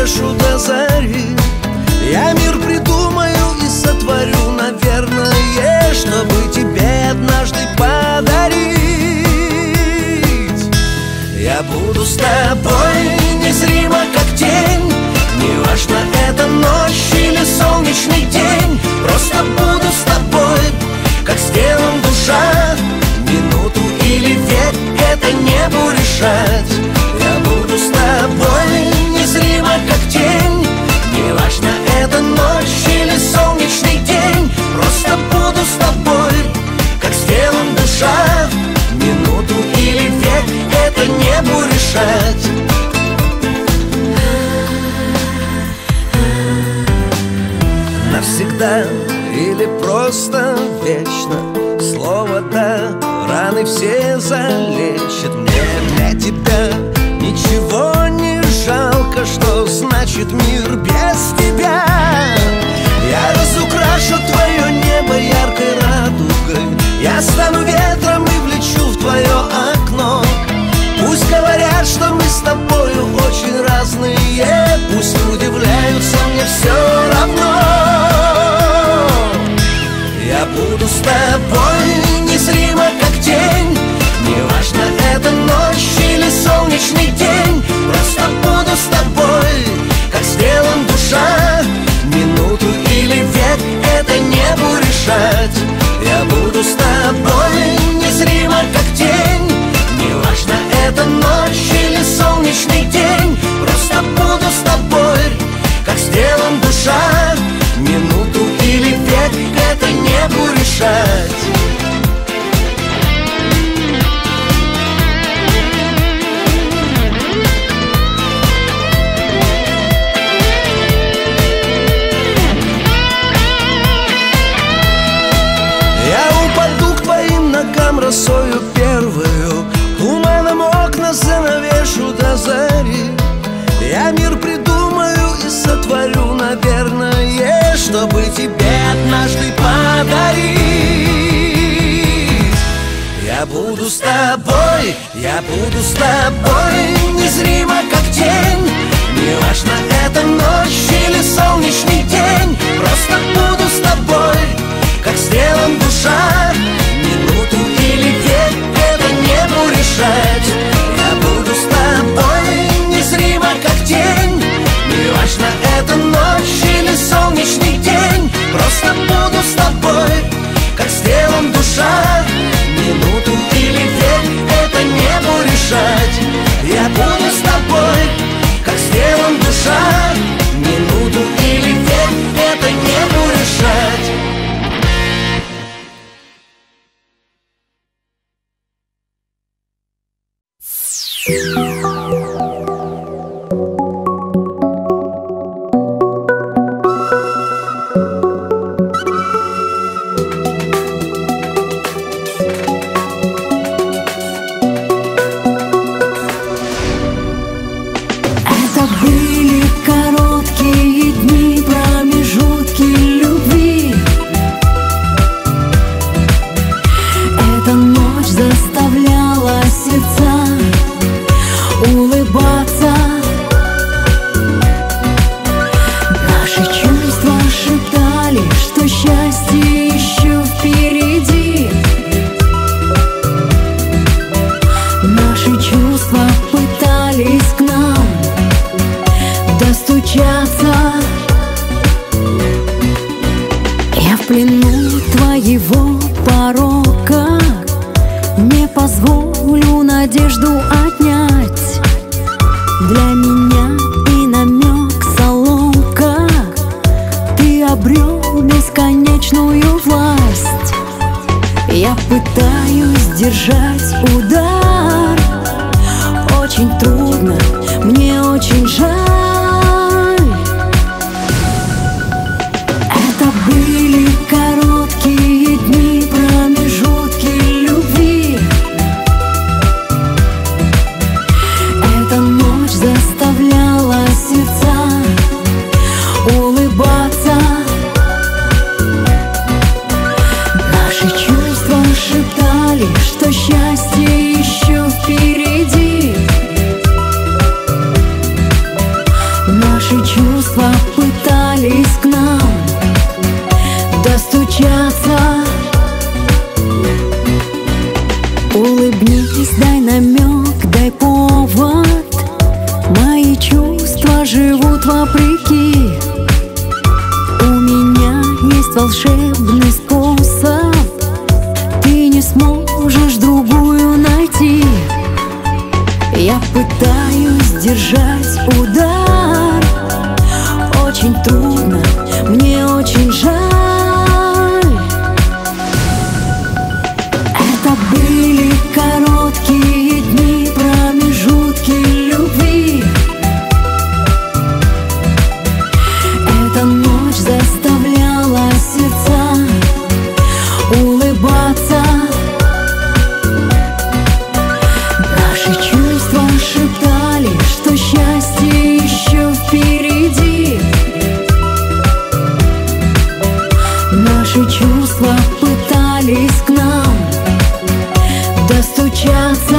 навешу до зари. Я мир придумаю и сотворю, наверное, чтобы тебе однажды подарить. Я буду с тобой незримо, как тень. Неважно, это ночь или солнечный день. Просто буду с тобой, как с телом душа. Минуту или век это небу решать. Я буду с тобой незримо, как тень. Неважно, это ночь или солнечный день. Просто буду с тобой, как с телом душа. Минуту или век это небу решать. Навсегда или просто вечно. Слово «да» раны все залечит. Мне для тебя ничего не жалко. Что значит мир без тебя? Я разукрашу твое небо яркой радугой. Я стану ветром и влечу в твое окно. Пусть говорят, что мы с тобою очень разные. Пусть удивляются, мне все равно. Я буду с тобой незримо, как тень. Неважно, это ночь или солнечный день. Просто буду с тобой, как с телом душа. Минуту или век это небу решать. Я буду с тобой незримо, как тень. Неважно, это ночь или солнечный день. Просто буду с тобой, как с телом душа. Минуту или век это небу решать. Росою первую туманом окна занавешу до зари. Я мир придумаю и сотворю, наверное, чтобы тебе однажды подарить. Я буду с тобой, я буду с тобой незримо, как тень. Неважно, это ночь или солнечный день. Просто буду с тобой, как с телом душа. Минуту или век это небу решать. Я буду с тобой незримо, как тень. Неважно, это ночь или солнечный день. Просто буду с тобой, как с телом душа. Минуту или век это небу решать. Я буду с тобой, как с телом душа. Минуту или век это небу решать. Наши намек, дай повод. Мои чувства живут вопреки. У меня есть волшебный способ. Ты не сможешь другую найти. Я пытаюсь держать удар. Очень трудно, мне очень жаль. Это были короткие дни, промежутки любви. Эта ночь заставляла сердца улыбаться. Наши чувства шептали, что счастье еще впереди. Наши чувства пытались к нам достучаться.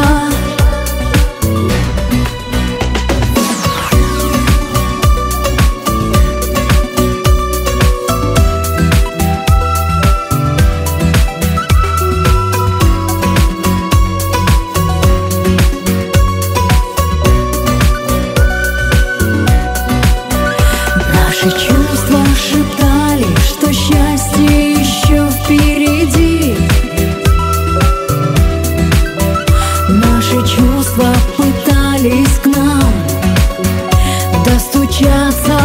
Наши чувства шептали, что счастье еще впереди. Наши чувства пытались к нам достучаться.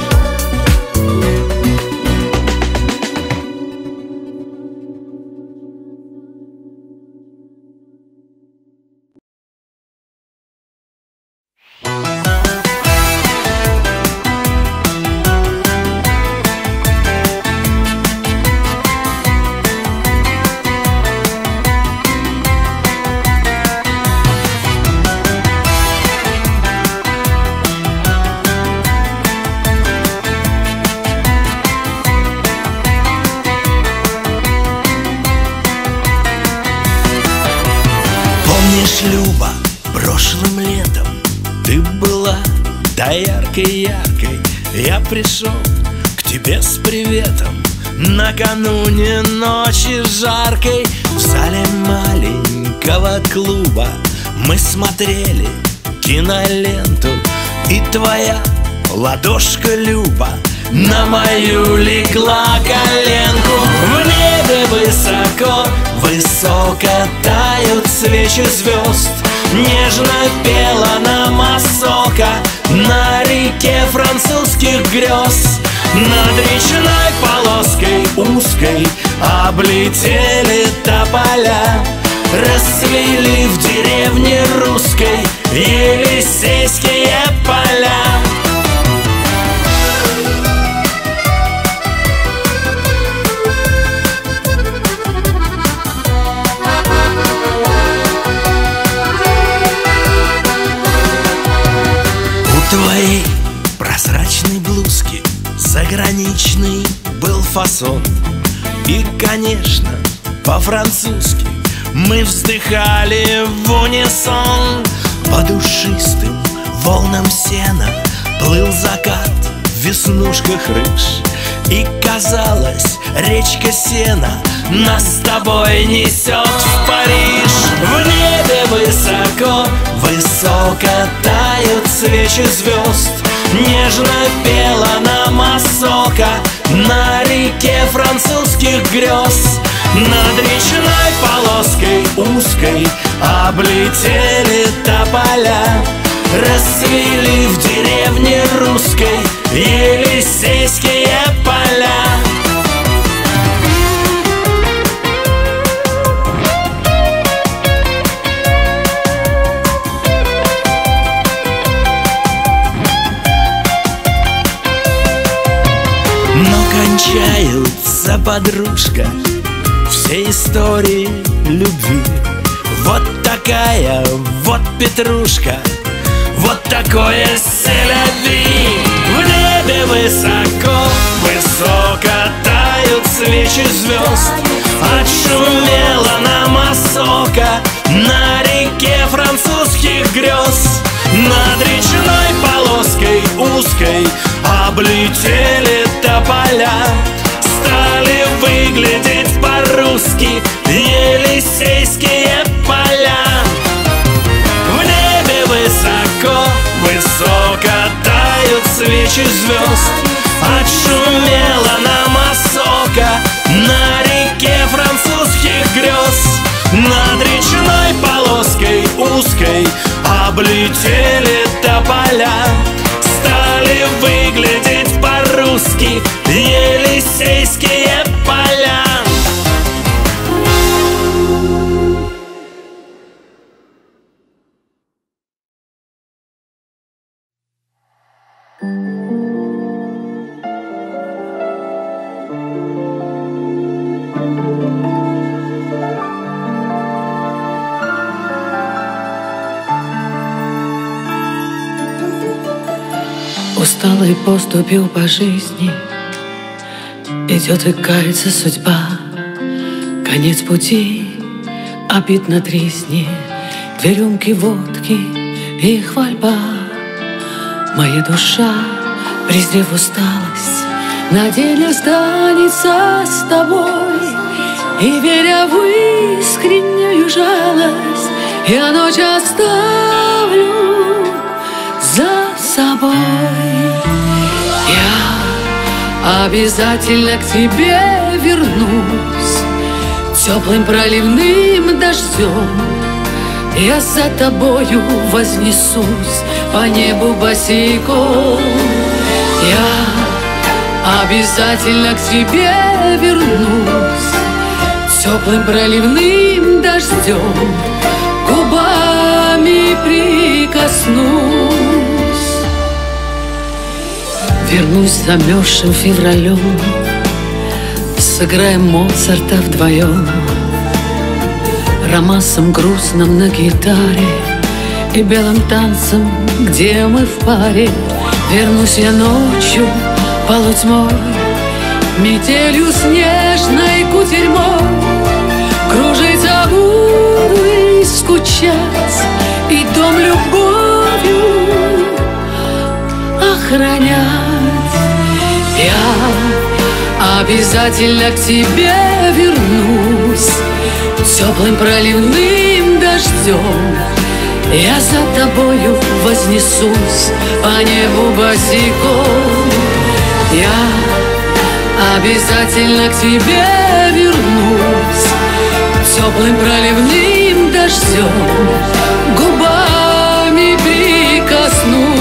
Помнишь, Люба, прошлым летом ты была да яркой-яркой. Я пришел к тебе с приветом накануне ночи жаркой. В зале маленького клуба мы смотрели киноленту, и твоя ладошка, Люба, на мою легла коленку. В небе высоко, высоко тают свечи звезд. Нежно пела нам осока на реке французских грез. Над речной полоской узкой облетели тополя. Расцвели в деревне русской Елисейские поля. Твоей прозрачной блузки заграничный был фасон. И, конечно, по-французски мы вздыхали в унисон. По душистым волнам сена плыл закат в веснушках рыж. И казалось, речка сена нас с тобой несет в Париж. В небе высоко, высоко тают свечи звезд. Нежно пела нам осока на реке французских грез. Над речной полоской узкой облетели тополя. Расцвели в деревне русской Елисейские поля. Но кончается, подружка, все истории любви. Вот такая вот петрушка, вот такое селяви. В небе высоко, высоко тают свечи звезд. Отшумела нам осока на реке французских грез. Над речной полоской узкой облетели тополя. Стали выглядеть по-русски Елисейские поля. тысячи звезд. Отшумела нам осока на реке французских грез. Над речной полоской узкой облетели тополя, стали выглядеть по-русски Елисейские поля. Усталой поступью по жизни идет и кается судьба. Конец пути, обид на тресни, две рюмки водки и хвальба. Моя душа, презрев усталость, на день останется с тобой. И веря в искреннюю жалость, я ночь оставлю за собой. Я обязательно к тебе вернусь теплым проливным дождем. Я за тобою вознесусь по небу босиком. Я обязательно к тебе вернусь теплым проливным дождем, губами прикоснусь. Вернусь замерзшим февралем, сыграем Моцарта вдвоем, романсом грустным на гитаре и белым танцем, где мы в паре. Вернусь я ночью полутьмой, метелью снежной кутерьмой. Кружиться буду и скучать, и дом любовью охранять. Я обязательно к тебе вернусь теплым проливным дождем. Я за тобою вознесусь по небу босиком. Я обязательно к тебе вернусь теплым проливным дождем, губами прикоснусь.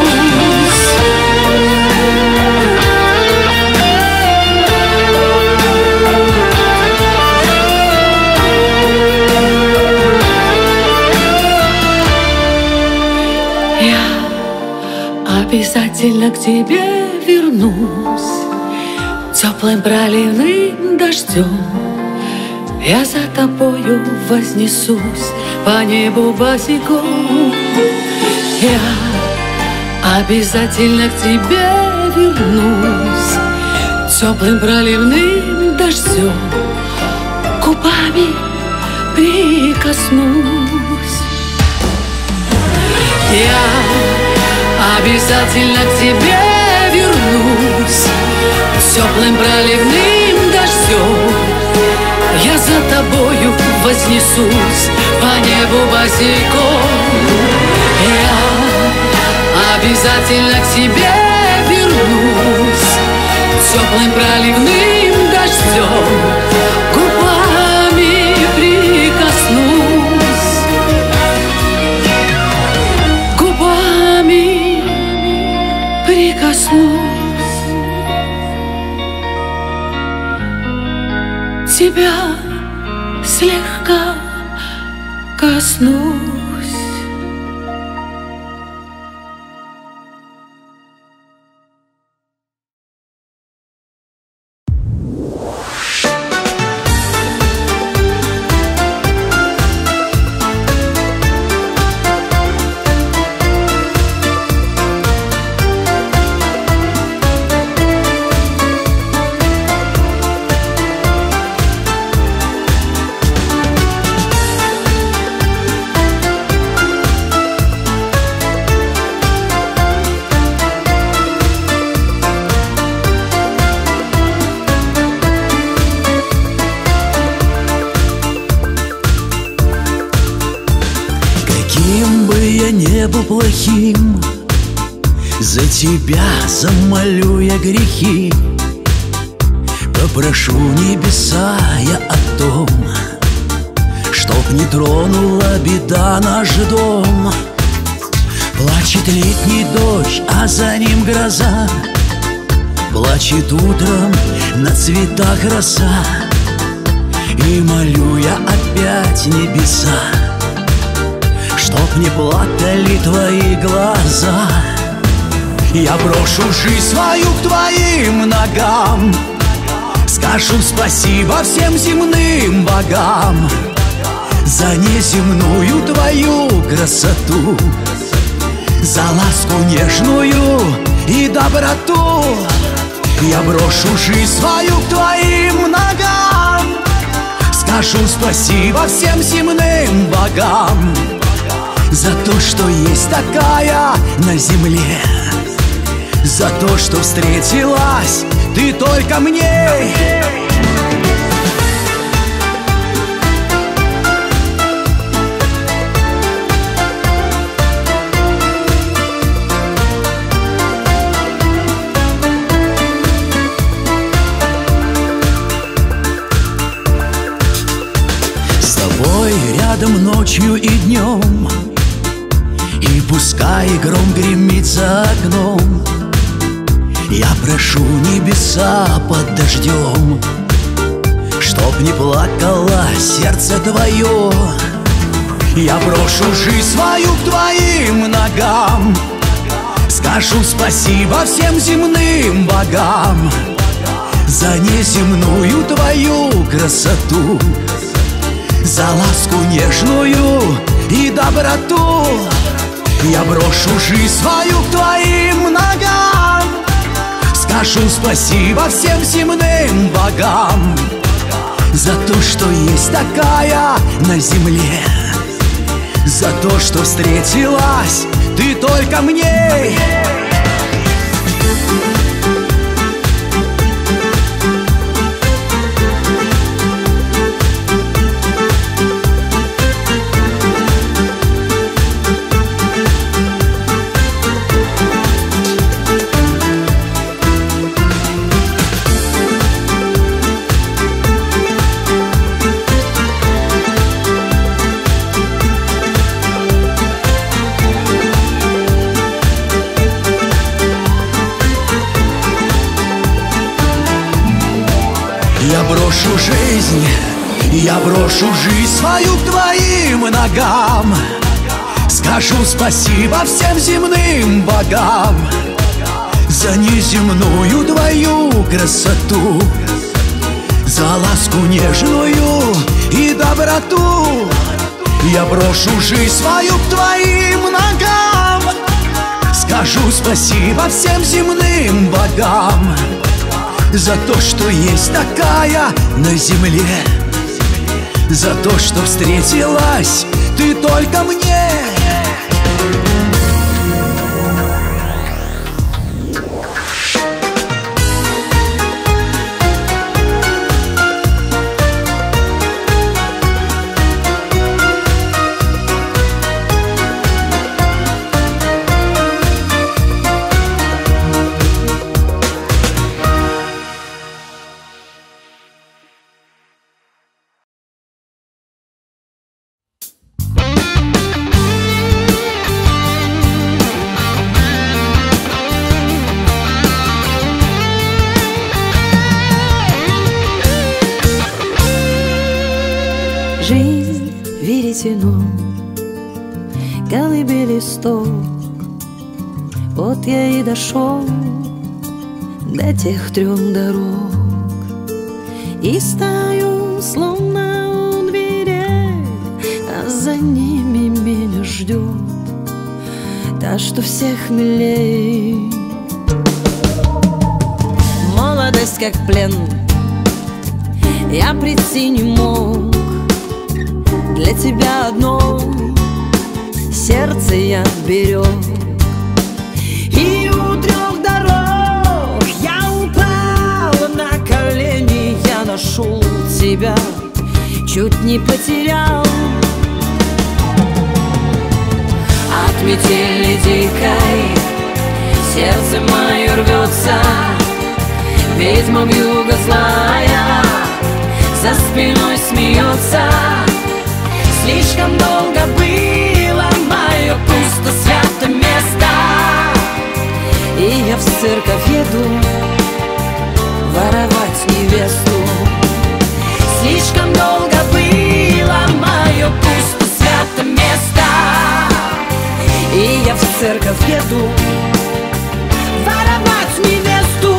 Обязательно к тебе вернусь теплым проливным дождем. Я за тобою вознесусь по небу босиком. Я обязательно к тебе вернусь теплым проливным дождем, губами прикоснусь. Я обязательно к тебе вернусь теплым проливным дождем. Я за тобою вознесусь по небу босиком. Я обязательно к тебе вернусь теплым проливным дождем, губами прикоснусь. Губами прикоснусь. Тебя слегка коснусь. Плохим, За тебя замолю я грехи, попрошу небеса я о том, чтоб не тронула беда наш дом. Плачет летний дождь, а за ним гроза, плачет утром на цветах роса. И молю я опять небеса, чтоб не плакали твои глаза. Я брошу жизнь свою к твоим ногам, скажу спасибо всем земным богам за неземную твою красоту, за ласку нежную и доброту. Я брошу жизнь свою к твоим ногам, скажу спасибо всем земным богам за то, что есть такая на земле, за то, что встретилась ты только мне. С тобой рядом ночью и днем, и пускай гром гремит за окном, я прошу небеса под дождем, чтоб не плакало сердце твое. Я брошу жизнь свою к твоим ногам, скажу спасибо всем земным богам за неземную твою красоту, за ласку нежную и доброту. Я брошу жизнь свою к твоим ногам, скажу спасибо всем земным богам за то, что есть такая на земле, за то, что встретилась ты только мне. Я брошу жизнь, я брошу жизнь свою к твоим ногам, скажу спасибо всем земным богам за неземную твою красоту, за ласку нежную и доброту. Я брошу жизнь свою к твоим ногам, скажу спасибо всем земным богам за то, что есть такая на земле, за то, что встретилась ты только мне. Жизнь веретено, колыбели листок. Вот я и дошел до тех 3 дорог, и стою словно у дверей, а за ними меня ждет та, что всех милей. Молодость как плен, я прийти не мог. Для тебя одной сердце я берег, и у 3 дорог я упал на колени. Я нашел тебя, чуть не потерял. От метели дикой сердце мое рвется, ведьма вьюга злая за спиной смеется. Слишком долго было мое пусто свято место, и я в церковь еду воровать невесту. Слишком долго было мое пусто свято место, и я в церковь еду воровать невесту.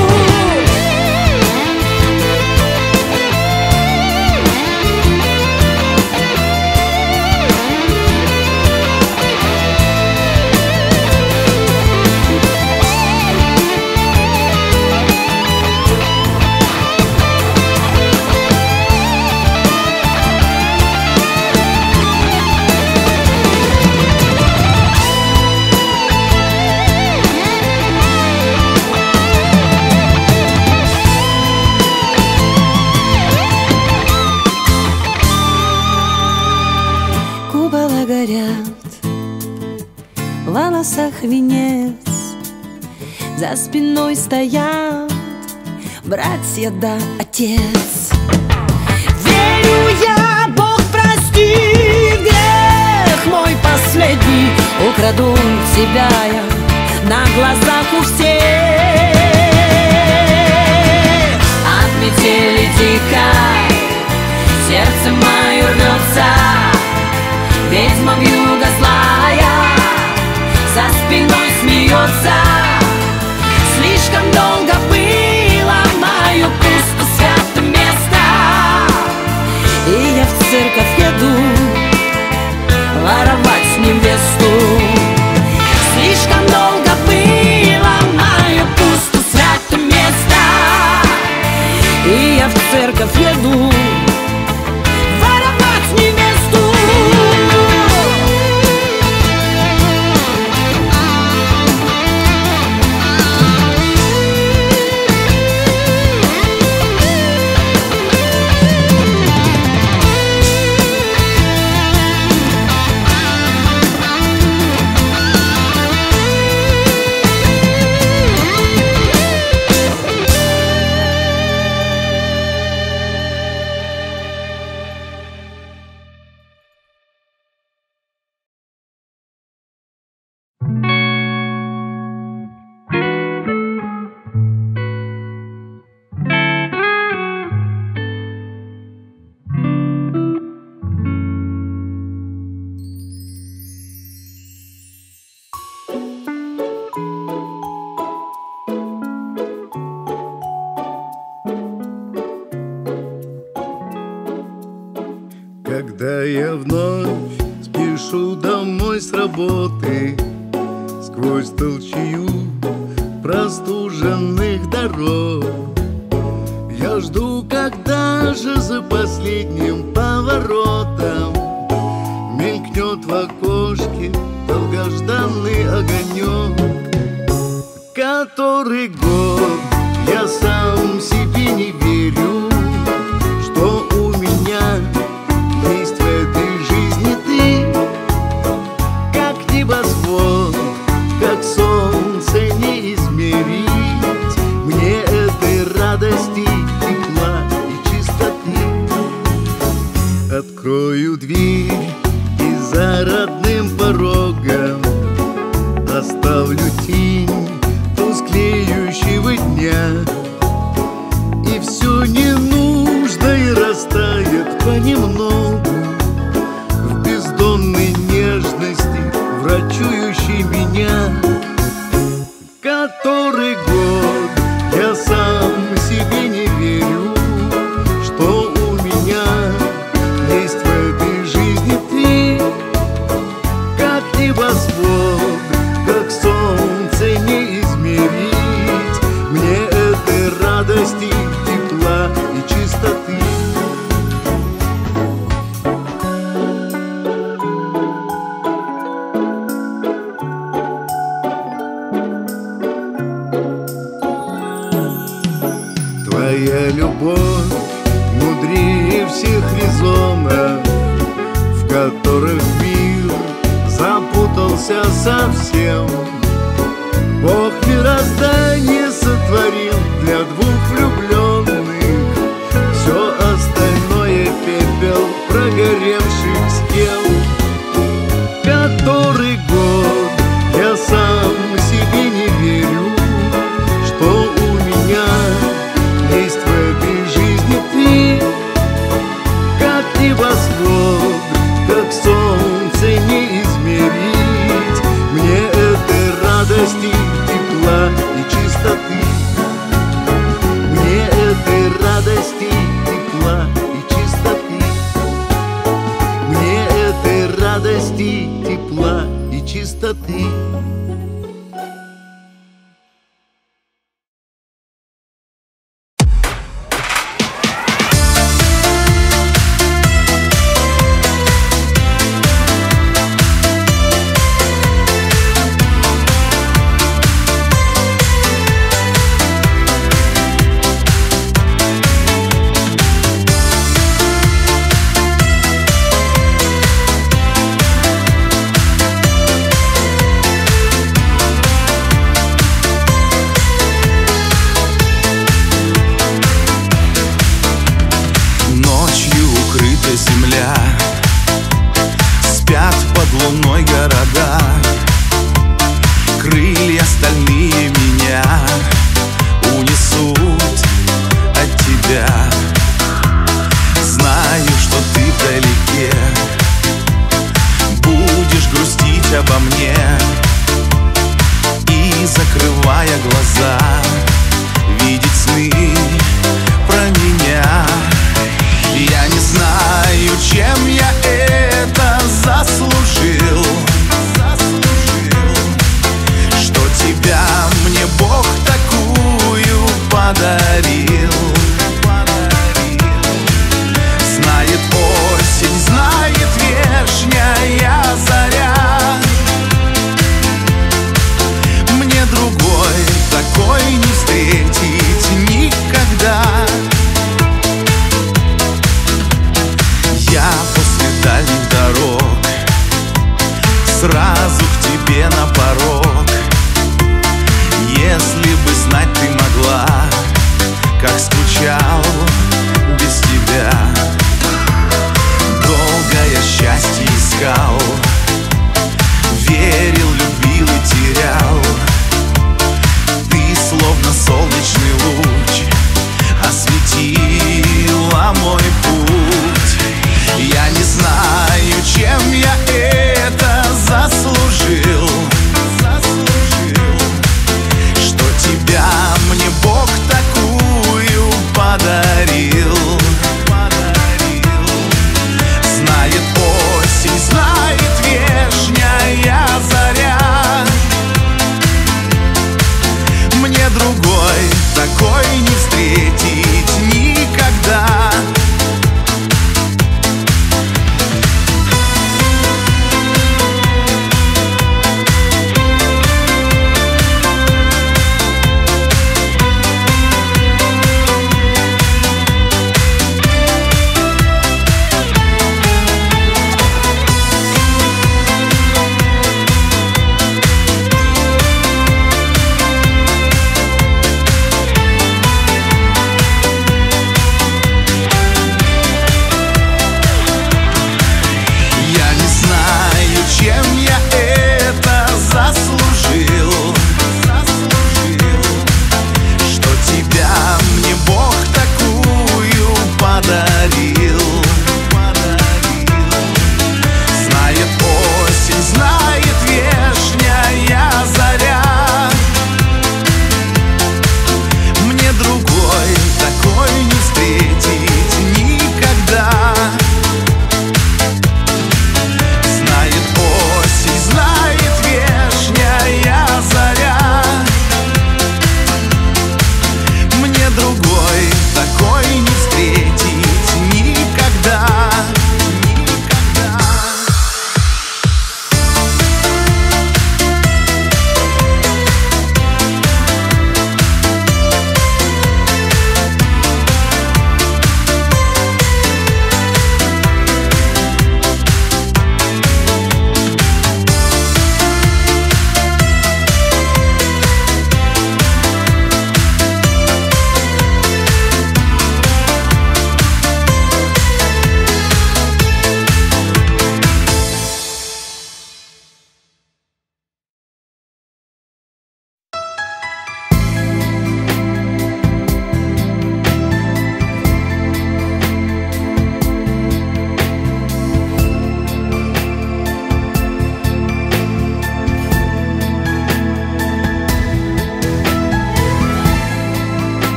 В волосах венец, за спиной стоят братья да отец. Верю я, Бог прости, грех мой последний, украду тебя я на глазах у всех. От метели дикой сердце мое рвется, ведьма вьюга злая за спиной смеется. Слишком долго было мое пусто свято место, и я в церковь еду воровать невесту. Слишком долго было мое пусто свято место, и я в церковь еду воровать невесту. Когда я вновь спешу домой с работы, сквозь толчью простуженных дорог, я жду, когда же за последним поворотом мелькнет в окошке долгожданный огонек. Который год я сам себе не верю, что у меня есть в этой жизни ты, как небосвод, как солнце не измерить мне этой радости, тепла и чистоты. Открою дверь и за родным порогом оставлю тень тусклеющего дня, и все ненужное растает понемногу в бездонной нежности, врачующей меня. Который год я сам себе не верю, что у меня есть в этой жизни ты, как небосвод, как солнце не измерить мне этой радости, тепла и чистоты. Твоя любовь мудрее всех резонов, в которых мир запутался совсем. больших схем. Который год я сам себе не верю, что у меня есть в этой жизни ты. Как небосвод, как солнце не измерить мне этой радости, тепла и чистоты. Мне этой радости, тепла и чистоты. Мне этой радости, тепла и чистоты.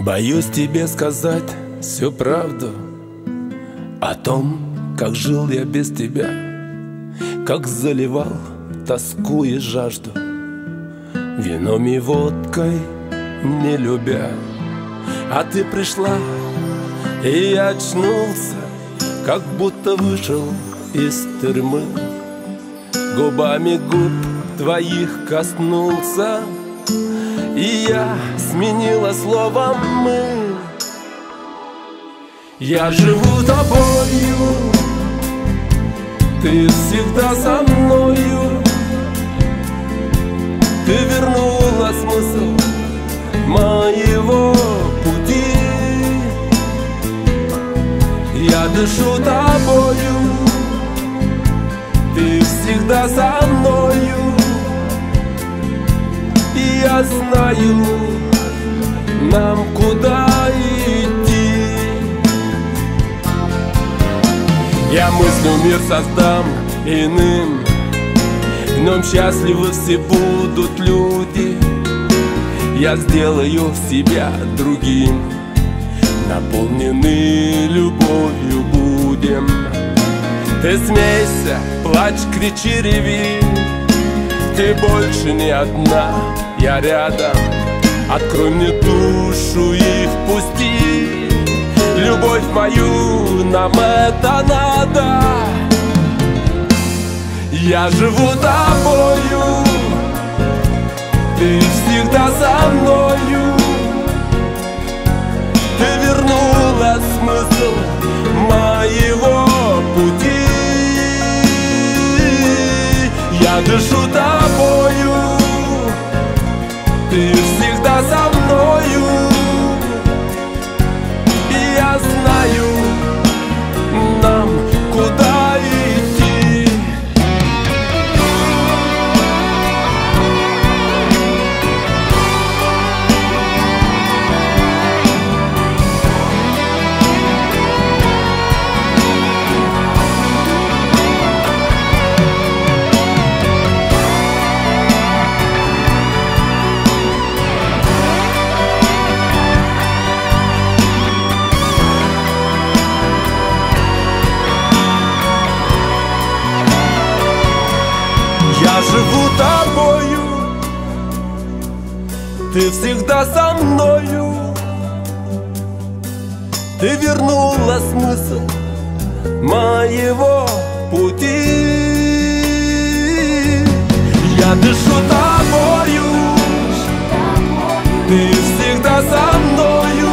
Боюсь тебе сказать всю правду о том, как жил я без тебя, как заливал тоску и жажду вином и водкой не любя. А ты пришла, и я очнулся, как будто вышел из тюрьмы. Губами губ твоих коснулся, и я сменила словом «мы». Я живу тобою, ты всегда со мною. Ты вернула смысл моего пути. Я дышу тобою, ты всегда со мною. И я знаю, нам куда идти. Я мыслю, мир создам иным, в нем счастливы все будут люди. Я сделаю себя другим, наполнены любовью будем. Ты смейся, плачь, кричи, реви, ты больше не одна, я рядом. Открой мне душу и впусти любовь мою, нам это надо. Я живу тобою, ты всегда со мною. Ты вернула смысл моего пути. Я дышу тобою, ты всегда со мною. И я знаю, нам куда идти. Я живу тобою, ты всегда со мною. Ты вернула смысл моего пути. Я дышу тобою, ты всегда со мною.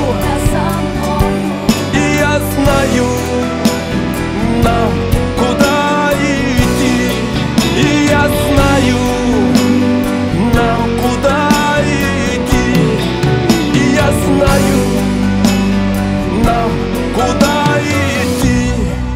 И я знаю, нам куда идти. И я знаю, нам куда идти. И я знаю, нам куда идти.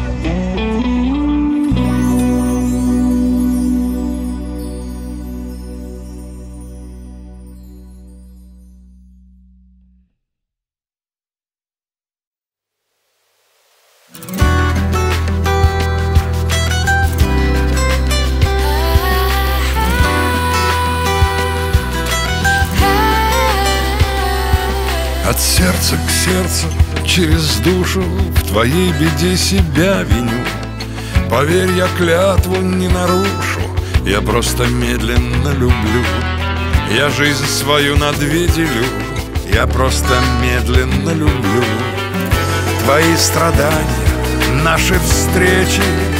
От сердца к сердцу, через душу, в твоей беде себя виню. Поверь, я клятву не нарушу, я просто медленно люблю. Я жизнь свою на две делю, я просто медленно люблю. Твои страдания, наши встречи,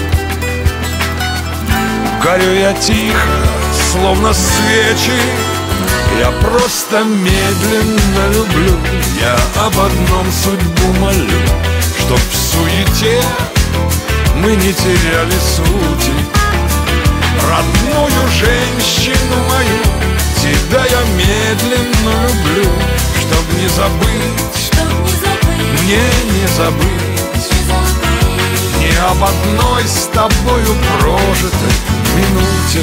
горю я тихо, словно свечи. Я просто медленно люблю. Я об одном судьбу молю, чтоб в суете мы не теряли сути. Родную женщину мою, тебя я медленно люблю. Чтоб не забыть, мне не забыть ни об одной с тобою прожитой минуте.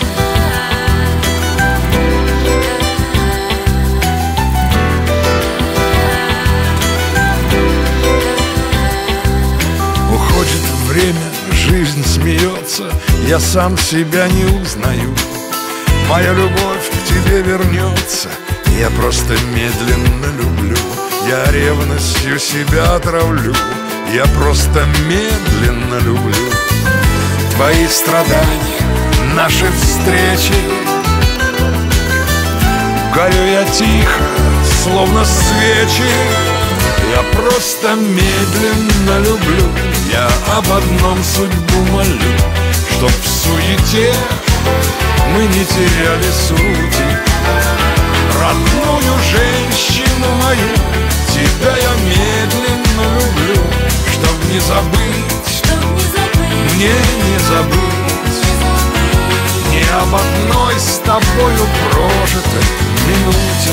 Уходит время, жизнь смеется, я сам себя не узнаю. Моя любовь к тебе вернется, Я просто медленно люблю, я ревностью себя отравлю. Я просто медленно люблю. Твои страдания, наши встречи. Горю я тихо, словно свечи. Я просто медленно люблю. Я об одном судьбу молю, чтоб в суете мы не теряли сути. Родную женщину мою, тебя я медленно люблю. Чтоб не забыть, мне не забыть ни об одной с тобою прожитой минуте.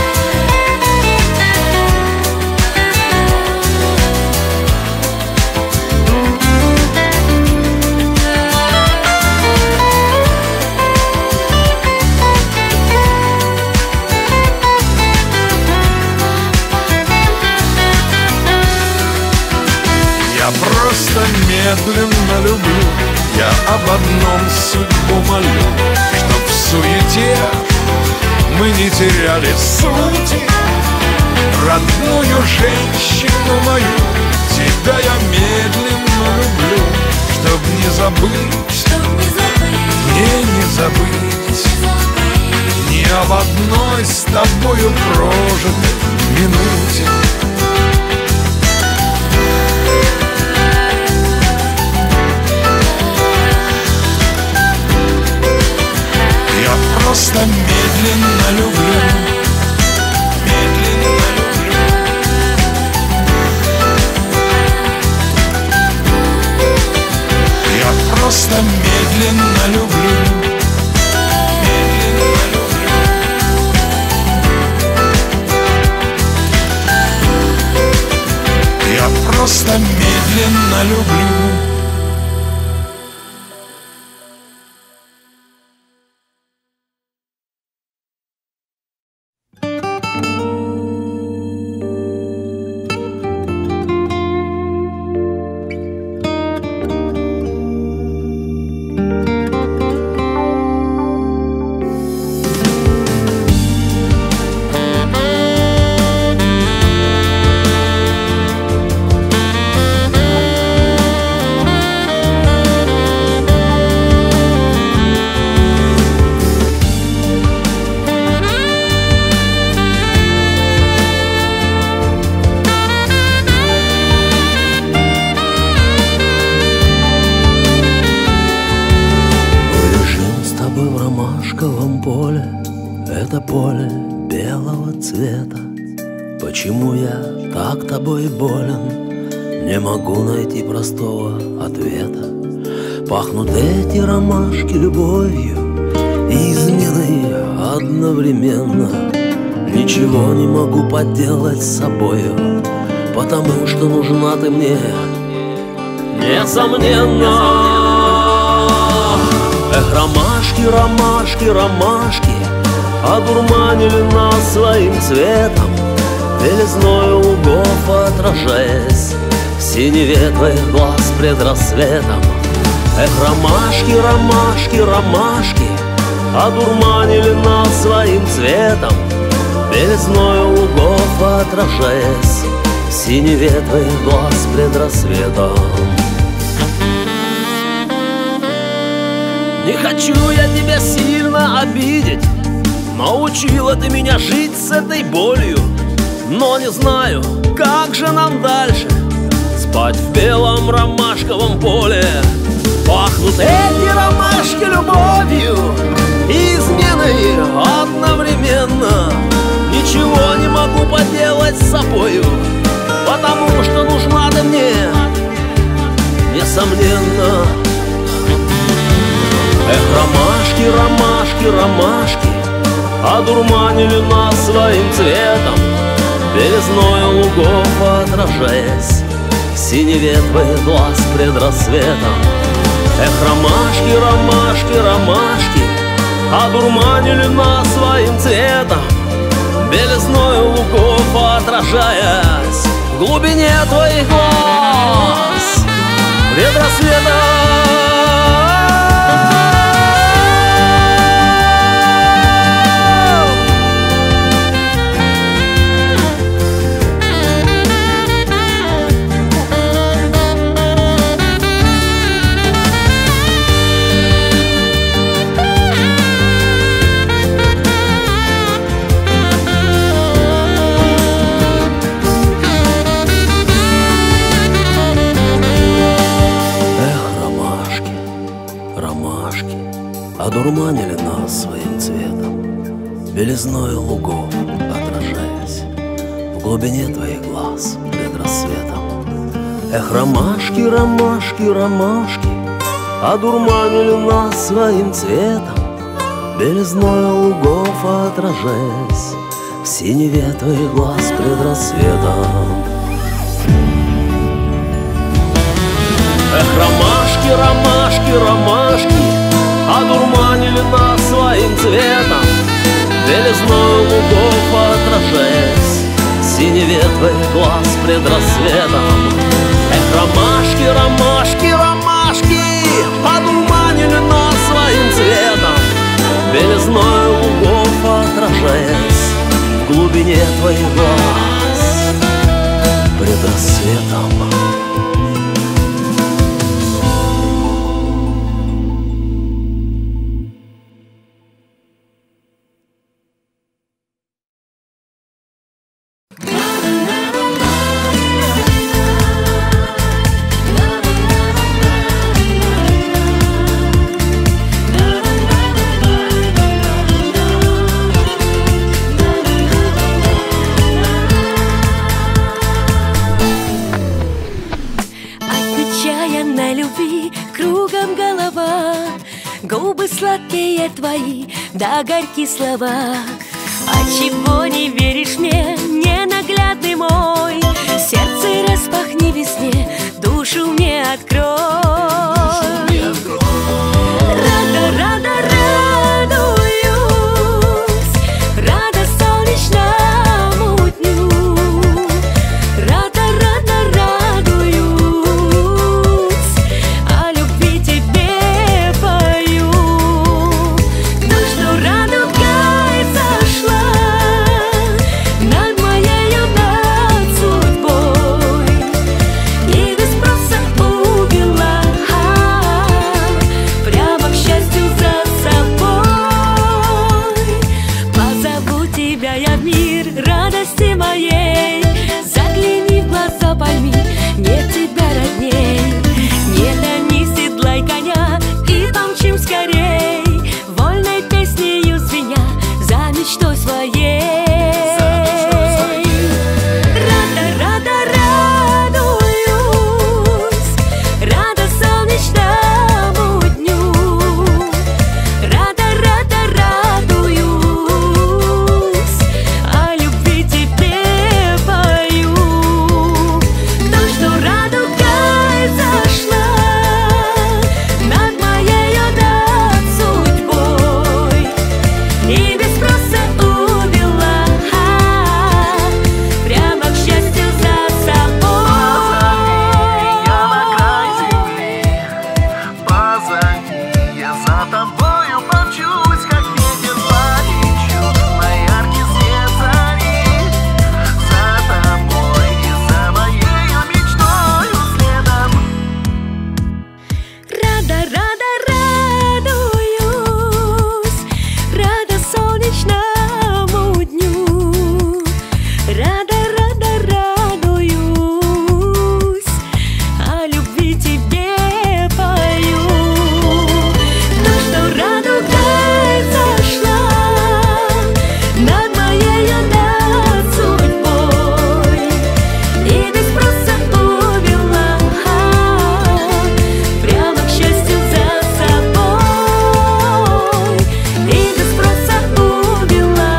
Я просто медленно люблю, я об одном судьбу молю, чтоб в суете мы не теряли сути. Родную женщину мою, тебя я медленно люблю. Чтоб не забыть, мне не забыть ни об одной с тобою прожитой минуте. Просто медленно люблю, медленно люблю. Я просто медленно люблю, медленно люблю. Я просто медленно люблю. Это поле белого цвета. Почему я так тобой болен? Не могу найти простого ответа. Пахнут эти ромашки любовью и изменой одновременно. Ничего не могу поделать с собою, потому что нужна ты мне, несомненно. Эх, ромашки, ромашки, ромашки одурманили нас своим цветом, белизною лугов отражаясь в синеве твоих глаз пред рассветом. Эх, ромашки, ромашки, ромашки одурманили нас своим цветом, белизною лугов отражаясь в синеве твоих глаз пред рассветом. Не хочу я тебя сильно обидеть, научила ты меня жить с этой болью, но не знаю, как же нам дальше спать в белом ромашковом поле. Пахнут эти ромашки любовью и изменой одновременно. Ничего не могу поделать с собою, потому что нужна ты мне, несомненно. Эх, ромашки, ромашки, ромашки одурманили нас своим цветом, белизною лугов отражаясь в синеве твоих глаз пред рассветом. Эх, ромашки, ромашки, ромашки одурманили нас своим цветом, белизною лугов отражаясь в глубине твоих глаз пред рассветом. Ромашки одурманили нас своим цветом, белизною лугов отражаясь в глубине твоих глаз пред рассветом. Эх, ромашки, ромашки, ромашки одурманили нас своим цветом, белизною лугов отражаясь в синеве твоих глаз пред рассветом. Эх, ромашки, ромашки, ромашки одурманили нас своим цветом, белизною лугов отражаясь в синеве твоих глаз пред рассветом. Эх, ромашки, ромашки, ромашки одурманили нас своим цветом, белизною лугов отражаясь в глубине твоих глаз пред рассветом. Губы сладкие твои, да горькие слова. Отчего не веришь мне, ненаглядный мой? Сердце распахни весне, душу мне открой. Рада, рада, радуюсь, рада солнечному дню. Рада, рада, радуюсь, о любви тебе пою. То, что радугой зашла над моею, над судьбой, и без спроса увела прямо к счастью за собой. Позову тебя я в мир радости моей, загляни в глаза, пойми, нет тебя родней. Не тони, седлай коня и помчим скорей, вольной песнею звеня за мечтой своей. Рада, рада, радуюсь, рада солнечному дню. Рада, рада, радуюсь, о любви тебе пою. То, что радугой зашла над моею, над судьбой, и без спроса увела прямо к счастью за собой. Я на край земли, позови, я за тобою помчусь, как ветер полечу на яркий свет зари. За тобой и за моею мечтою следом. Рада, рада, радуюсь, рада солнечному дню. Рада, рада, радуюсь, о любви тебе пою. То, что радугой зашла над моею, над судьбой, и без спроса увела прямо к счастью за собой. И без спроса увела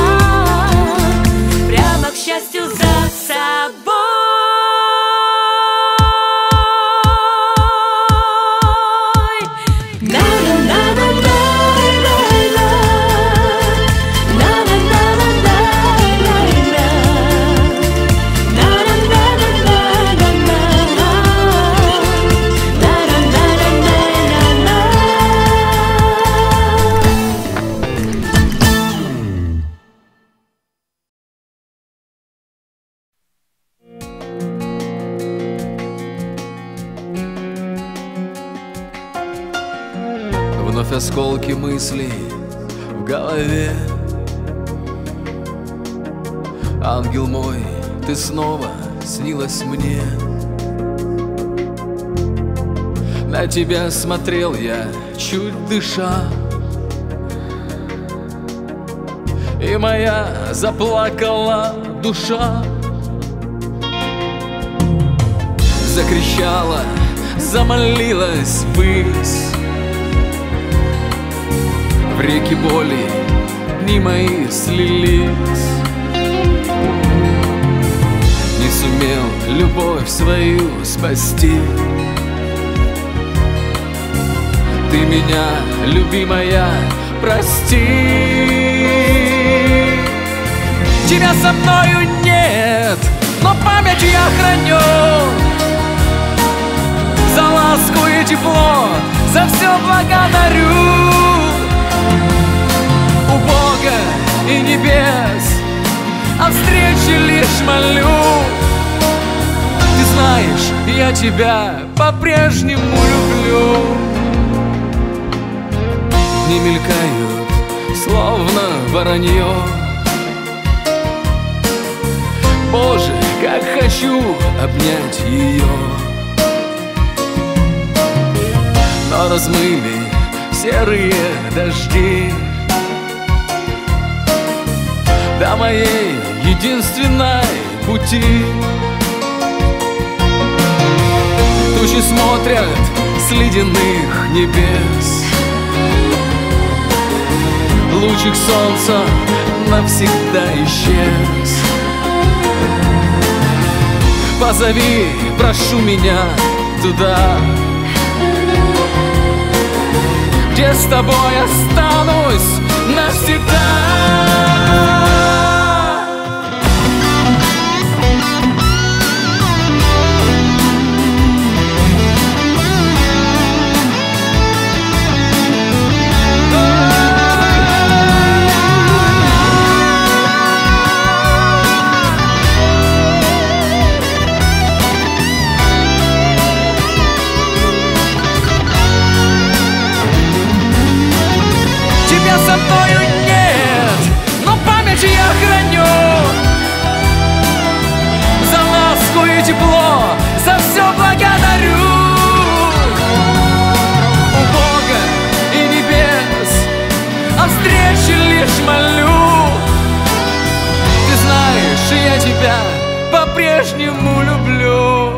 прямо к счастью за собой. Вновь осколки мыслей в голове. Ангел мой, ты снова снилась мне. На тебя смотрел я, чуть дыша, и моя заплакала душа. Закричала, замолилась ввысь. В реки боли дни мои слились. Не сумел любовь свою спасти. Ты меня, любимая, прости. Тебя со мною нет, но память я храню. За ласку и тепло, за все благодарю. У Бога и небес о встрече лишь молю. Ты знаешь, я тебя по-прежнему люблю. Не мелькают, словно воронье. Боже, как хочу обнять ее. Но размыли серые дожди до моей единственной пути. Тучи смотрят с ледяных небес. Лучик солнца навсегда исчез. Позови, прошу меня туда, где с тобой останусь навсегда. Со мною нет, но память я храню. За ласку и тепло, за все благодарю. У Бога и небес о встрече лишь молю. Ты знаешь, я тебя по-прежнему люблю.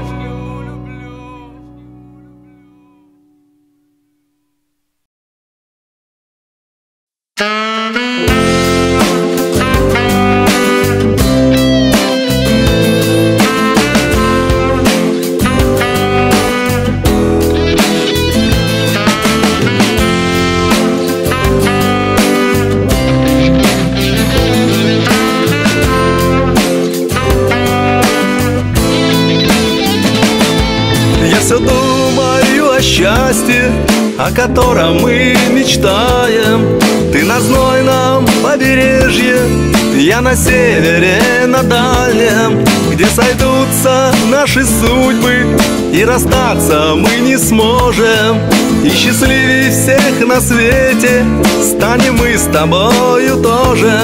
Все думаю о счастье, о котором мы мечтаем. Ты на знойном побережье, я на севере, на дальнем, где сойдутся наши судьбы, и расстаться мы не сможем. И счастливее всех на свете станем мы с тобою тоже.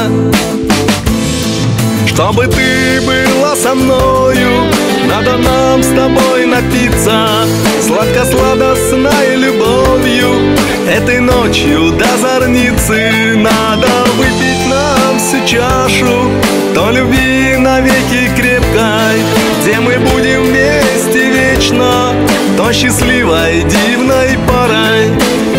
Чтобы ты была со мною, надо нам с тобой напиться сладко-сладостной любовью. Этой ночью до зорницы надо выпить нам всю чашу той любви навеки крепкой, где мы будем вместе вечно, той счастливой дивной парой.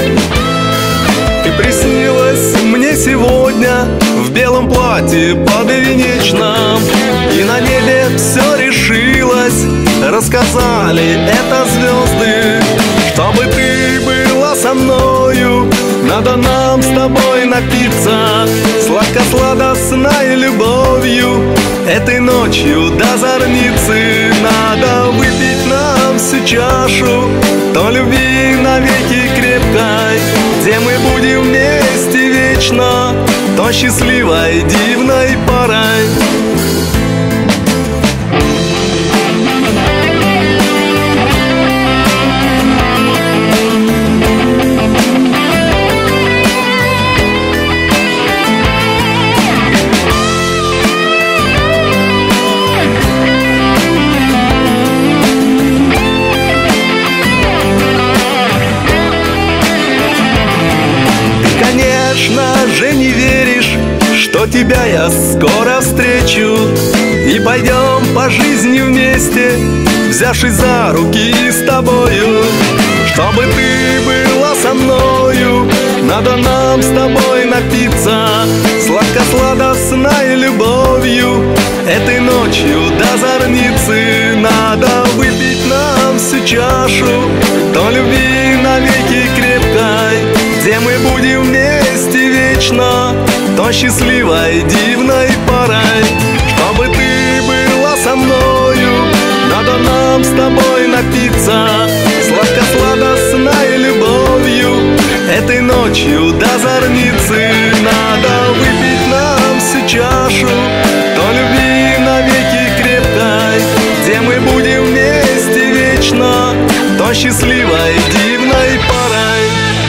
Ты приснилась мне сегодня в белом платье подвенечном, и на небе все решилось, рассказали это звезды. Чтобы ты была со мною, надо нам с тобой напиться сладко-сладостной любовью. Этой ночью до зорницы надо выпить нам всю чашу той любви навеки крепкой, где мы будем вместе вечно, той счастливой дивной парой. конечно же, не веришь, что тебя я скоро встречу, и пойдем по жизни вместе, взявшись за руки с тобою. Чтобы ты была со мною, надо нам с тобой напиться сладко-сладостной любовью. Этой ночью до зорницы надо выпить нам всю чашу той любви навеки крепкой, где мы будем вместе вечно, той счастливой дивной порой. Чтобы ты была со мною, надо нам с тобой напиться сладко-сладостной любовью. Этой ночью до зорницы надо выпить нам всю чашу той любви навеки крепкой, где мы будем вместе вечно, той счастливой дивной порой.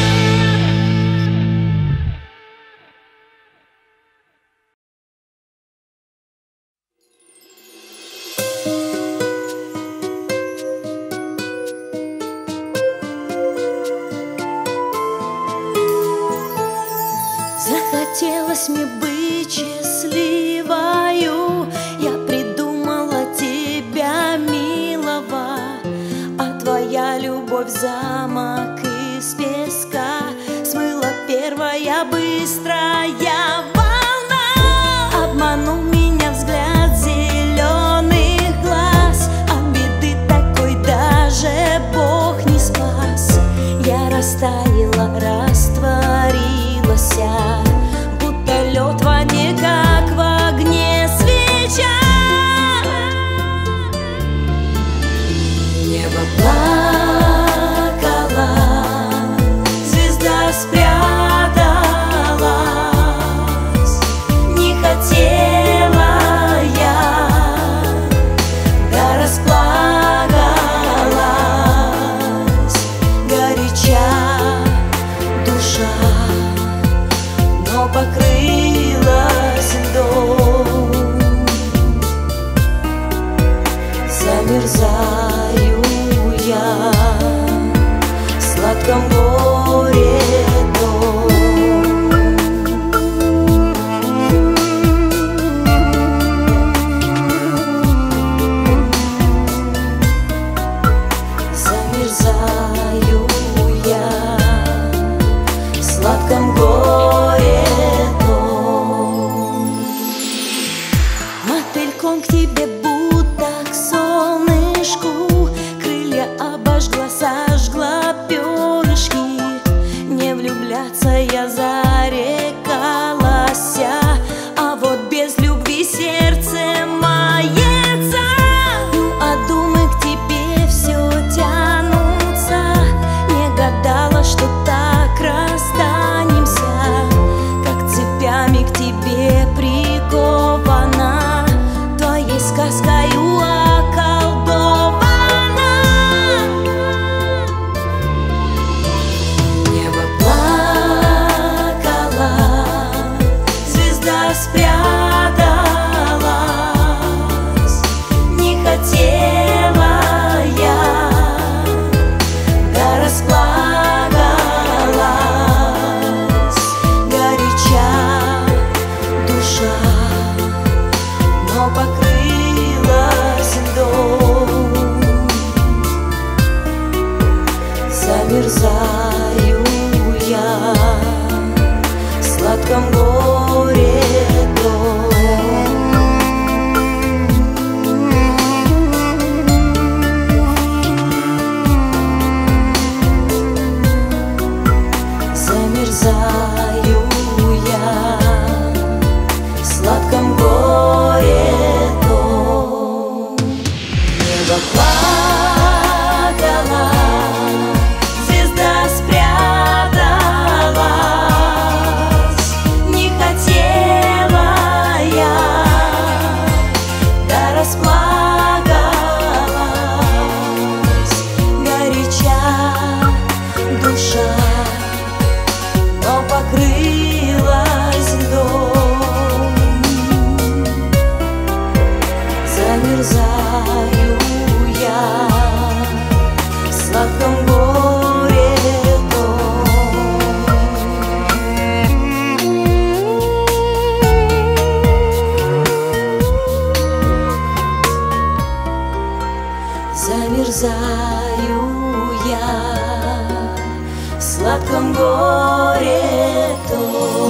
Захотелось мне быть счастливою, я придумала тебя, милого, а твоя любовь замок из песка смыла первая быстрая волна. Обманул меня взгляд зеленых глаз, от беды такой даже Бог не спас. Я растаяла, растворилась, будто лед в воде, как в огне свеча. Небо плакало, звезда спряталась. Не хотела я, да расплакалась горяча душа, но покрылась льдом. Замерзаю я в сладком горе том. Замерзаю я в сладком горе том. Мотыльком к тебе будто к солнышку, крылья обожгла, сожгла перышки. Не влюбляться я зарекалась, а вот без любви сердце мается. Ну а думы к тебе все тянутся, не гадала, что так расстанемся, как цепями к тебе прикована, твоей сказкою околдована. Небо плакало, горе то.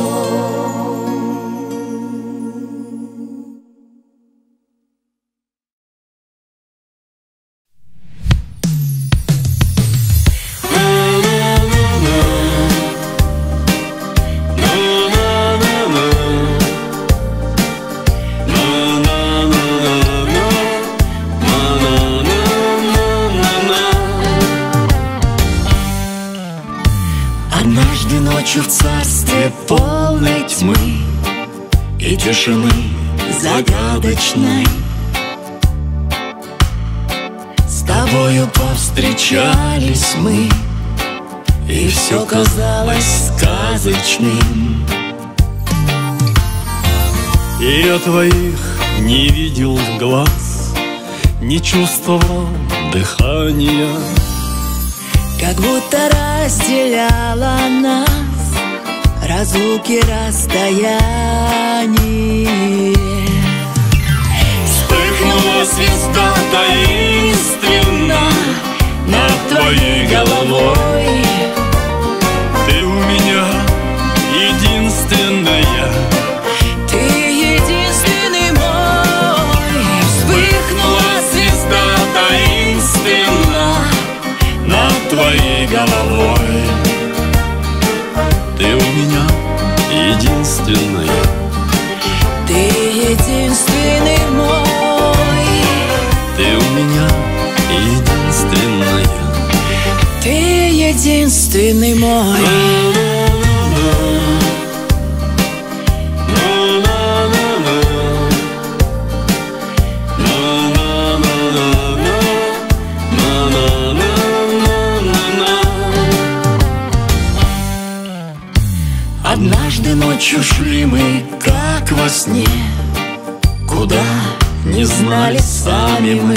Однажды ночью в царстве полной тьмы и тишины загадочной с тобою повстречались мы, и все казалось сказочным. И я твоих не видел глаз, не чувствовал дыхания, как будто разделяла нас разлуки, расстояние. вспыхнула звезда таинственно над твоей головой. Ты у меня единственная, Ты единственный мой. вспыхнула звезда таинственно над твоей головой. Ты у меня единственная, Ты единственный мой. ты у меня единственная. Ты единственный мой. Однажды ночью шли мы, как во сне, куда не знали сами мы.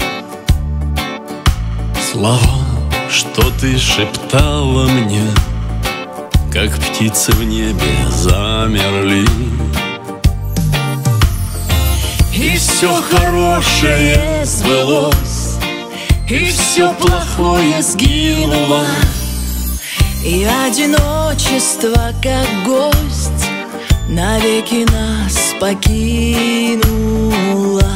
Слова, что ты шептала мне, как птицы в небе замерли. И все хорошее сбылось, и все плохое сгинуло, и одиночество, как гость, навеки нас покинуло.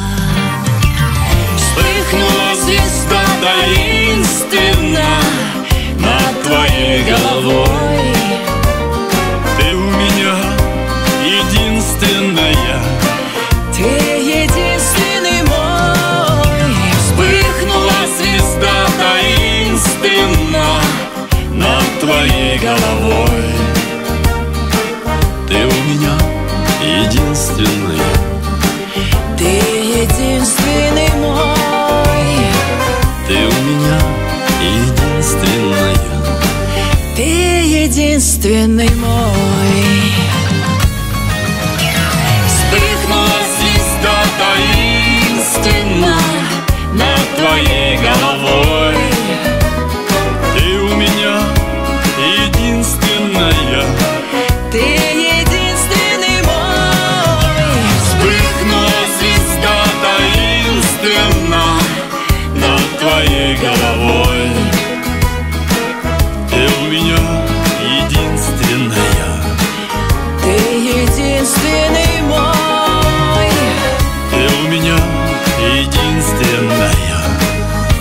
Вспыхнула звезда таинственно над твоей головой. Ты у меня единственная, Ты единственный мой. вспыхнула звезда таинственно над твоей головой. Ты у меня единственная, Ты единственный мой. ты у меня единственная. Ты единственный мой. Вспыхнула звезда таинственно над твоей головой. Ты у меня единственная, Ты единственный мой. вспыхнула звезда таинственно над твоей головой. Ты у меня единственная, Ты единственный мой. ты у меня единственная.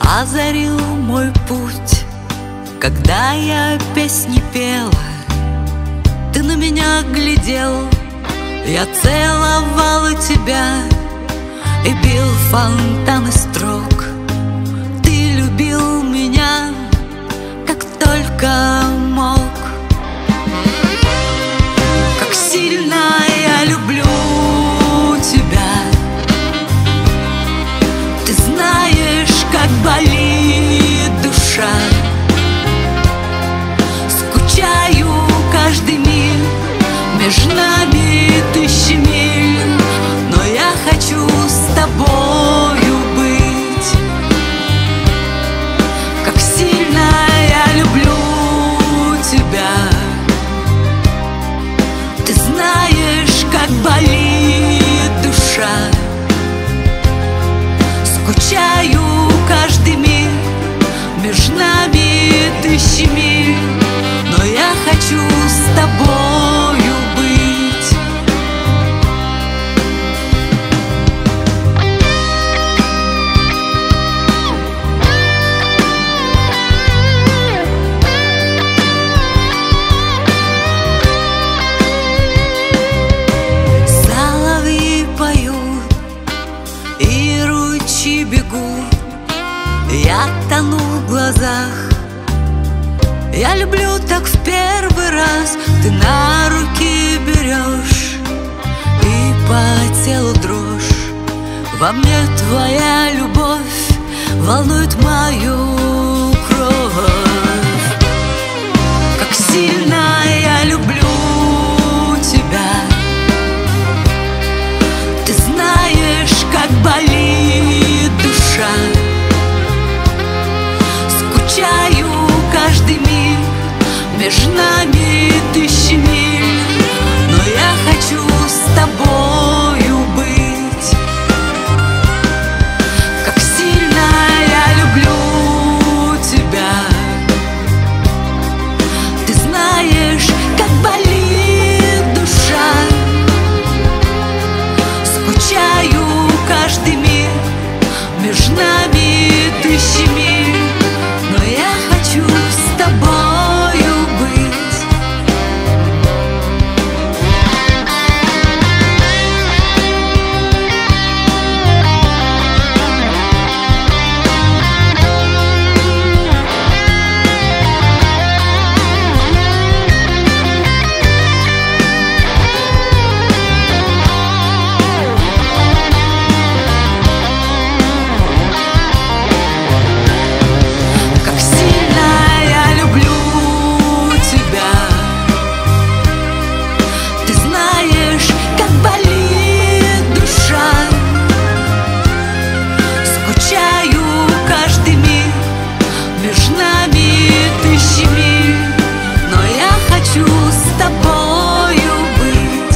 озарил мой путь, когда я песни пела. Ты на меня глядел, я целовала тебя и бил фонтаны строк. Ты любил меня, как только мог. Как сильно я люблю тебя. Ты знаешь, как болит душа. Скучаю каждый миг, между нами тысячи миль, но я хочу с тобою быть. Как сильно я люблю тебя. Ты знаешь, как болит душа. Скучаю каждый миг, между нами тысячи миль, но я хочу с тобою быть. Соловьи поют и ручьи бегут, я тону в глазах. Я люблю так в первый раз. Ты на руки берешь и по телу дрожь. Во мне твоя любовь волнует мою кровь. Как сильно я люблю тебя. Ты знаешь, как болит душа. Скучаю каждый миг, между нами тысячи миль, но я хочу с тобою быть. Как сильно я люблю тебя. Ты знаешь, как болит душа. Скучаю каждый миг, между нами тысячи миль, но я хочу с тобою быть. Как сильно я люблю тебя. Ты знаешь, как болит душа. Скучаю каждый миг, между нами тысячи миль, но я хочу с тобою быть.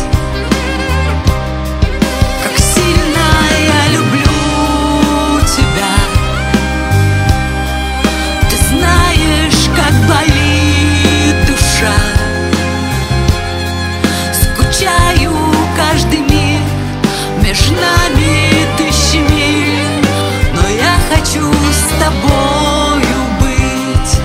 Как сильно я люблю тебя. Ты знаешь, как болит душа. Скучаю каждый миг, между нами тысячи миль, но я хочу с тобою быть.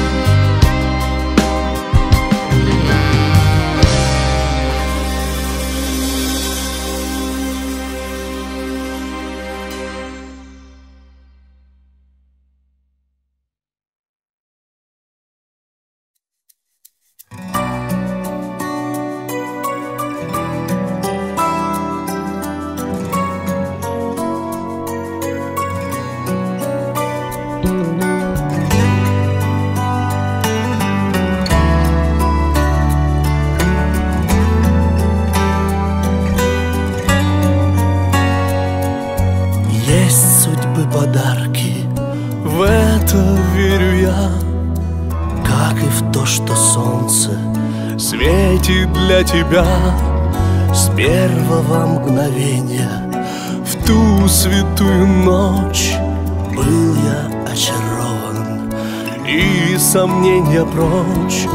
Есть судьбы подарки, в это верю я, как и в то, что солнце светит для тебя. С первого мгновения в ту святую ночь был я очарован, и сомнения прочь.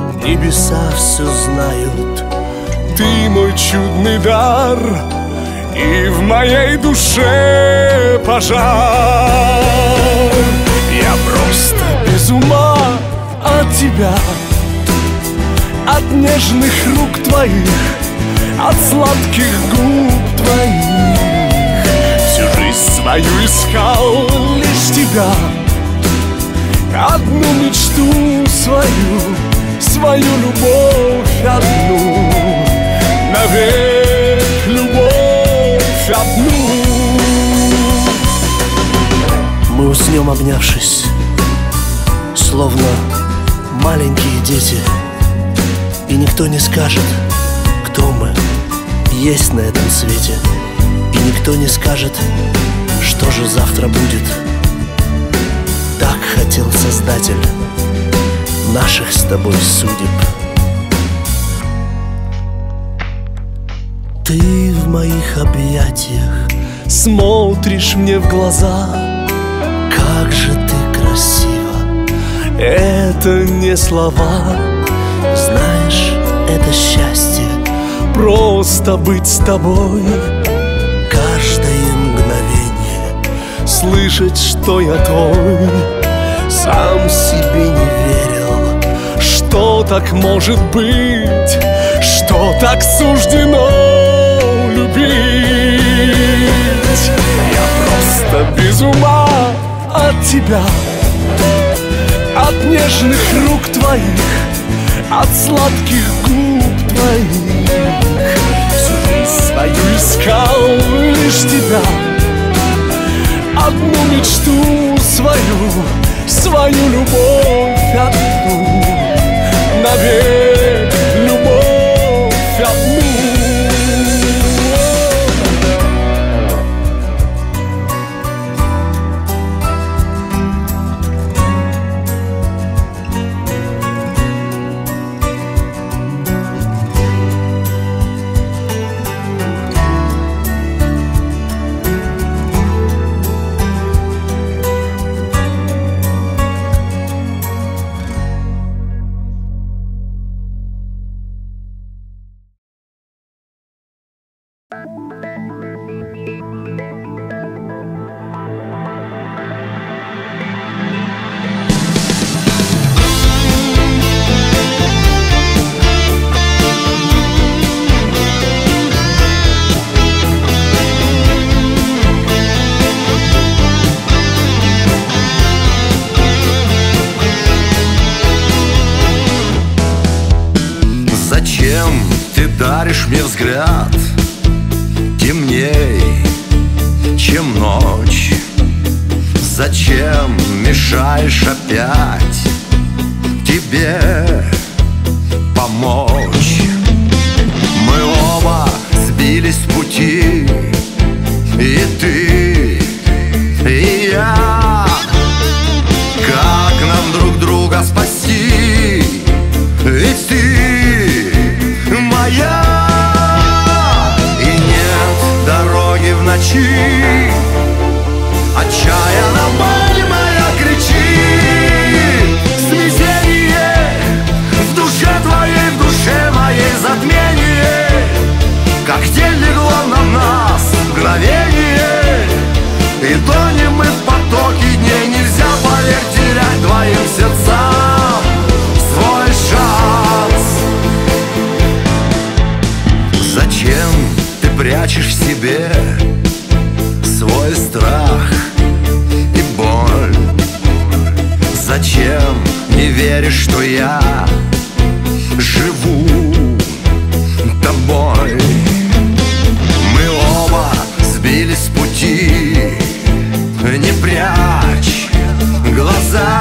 Небеса все знают, ты мой чудный дар, и в моей душе пожар. Я просто без ума от тебя, от нежных рук твоих, от сладких губ твоих. Всю жизнь свою искал лишь тебя, одну мечту свою, свою любовь одну, навек любовь одну. Мы уснем, обнявшись, словно маленькие дети, и никто не скажет, кто мы есть на этом свете, и никто не скажет, что же завтра будет. Так хотел Создатель наших с тобой судеб. Ты в моих объятиях смотришь мне в глаза. Как же ты красива, это не слова. знаешь, это счастье просто быть с тобой. каждое мгновение. Слышать, что я твой. Сам себе не верил, Что так может быть, что так суждено любить. Я просто без ума от тебя, от нежных рук твоих, от сладких губ твоих. Всю жизнь свою искал лишь тебя, одну мечту свою, свою любовь одну, навек любовь одну. Зачем ты даришь мне взгляд темней, чем ночь? Зачем мешаешь опять тебе помочь? Мы оба сбились с пути, и ты, и я. Как нам друг друга спасти? Ведь ты моя. И нет дороги в ночи, отчаянно боль моя кричит. Смятение в душе твоей, в душе моей затмение. Как тень легло на нас мгновение, и тонем мы в потоке дней. Нельзя, поверь, терять двоим сердцам свой шанс. Зачем ты прячешь в себе свой страх и боль? Зачем не веришь, что я живу тобой? Мы оба сбились с пути, не прячь глаза.